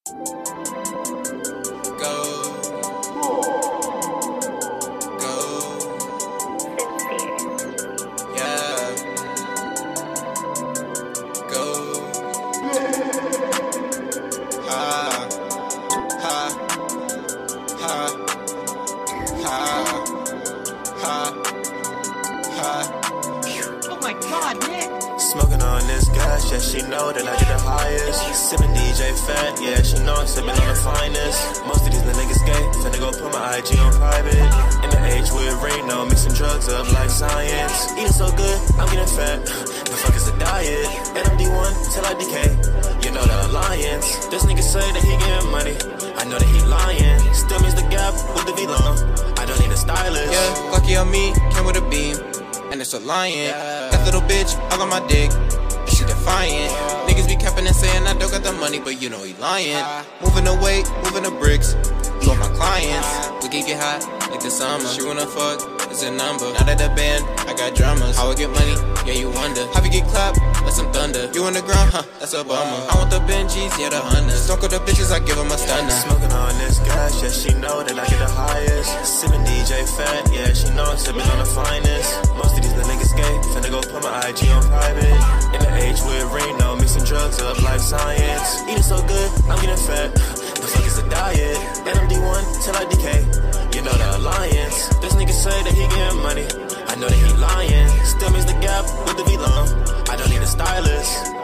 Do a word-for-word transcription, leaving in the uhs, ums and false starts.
Oh my God, Nick! Smoking on this gas, yeah, she know that I get the highest. Sipping D J Fat, yeah, she know I'm sipping on the finest. Most of these little niggas gay, finna go put my I G on private. In the age with Reno, mixing drugs up like science. Eating so good, I'm getting fat. The fuck is a diet? And I'm D one till I decay. You know the alliance. This nigga say that he getting money. I know that he lying. Still means the gap with the V long. I don't need a stylist. Yeah, lucky on me, came with a beam. And it's a lion. Yeah. That little bitch all on my dick. And she defiant. Yeah. Niggas be capping and saying I don't got the money, but you know he lying. Uh, moving the weight, moving the bricks. For my clients, uh, we can get hot like the summer. She wanna fuck, it's a number. Now that the band, I got drummers. How I get money, yeah you wonder. How we get clapped, that's some thunder. You on the ground, huh, that's a bummer. I want the Benjis, yeah the Hunters. Stalk of the bitches, I give them a stunner. Smoking on this gas, yeah she know that I get the highest. Sipping D J Fat, yeah she know I'm sipping on the finest. Most of these little niggas gay, finna go put my I G on private. In the age with Reno, mixing drugs up like science. Eating so good, I'm getting fat. The fuck is a diet? And I'm D one till I decay. You know the alliance. This nigga say that he getting money. I know that he lying. Still means the gap with the V long. I don't need a stylist.